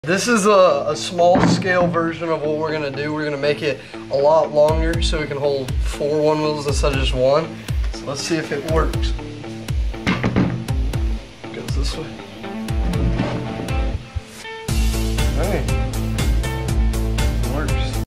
This is a small scale version of what we're gonna do. We're gonna make it a lot longer so we can hold 4 Onewheels instead of just one. So let's see if it works. Goes this way.